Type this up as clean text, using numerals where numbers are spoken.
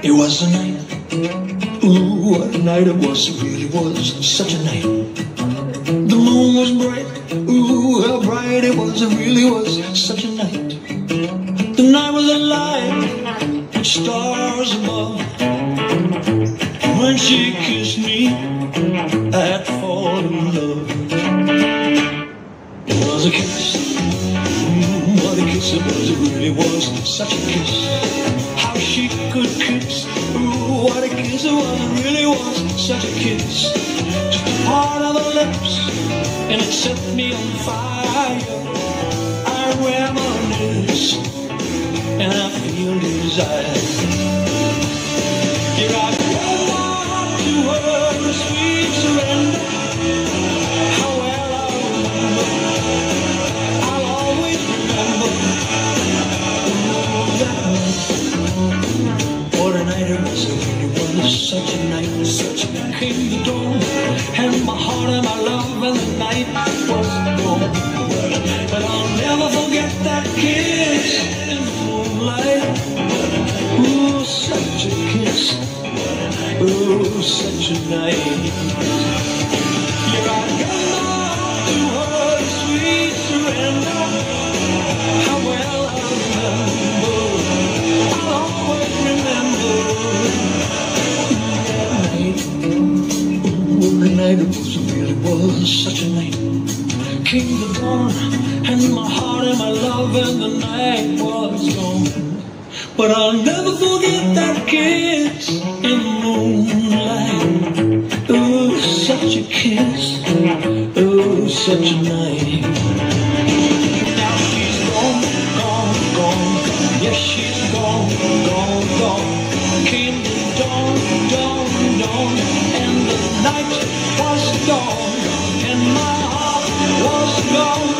It was a night, ooh, what a night it was, it really was such a night. The moon was bright, ooh, how bright it was, it really was such a night. The night was alive with stars above. When she kissed me, I had fallen in love. It was a kiss, ooh, what a kiss it was, it really was such a kiss. How she could kiss, ooh, what a kiss it was, it really was such a kiss. Just a part of her lips, and it set me on fire. I reminisce, and I feel desire. Here I go on to her sweet surrender. How well I remember, I'll always remember. Oh, that night, what a night it was, it really was such a night, such a night. Came the dawn, and my heart and my love, and the night was gone. But I'll never forget that kiss in the moonlight. Ooh, such a kiss, ooh, such a night. Here I go to her sweet surrender. How well I remember, I'll always remember that night. Ooh, the night it was, it really was such a night. Came the dawn, and my heart and my love, and the night was gone. But I'll never forget that kiss in the moonlight. Ooh, such a kiss, ooh, such a night. Now she's gone, gone, gone. Yes, she's gone, gone, gone. Came the dawn, dawn, dawn, and the night was gone, and my heart was gone.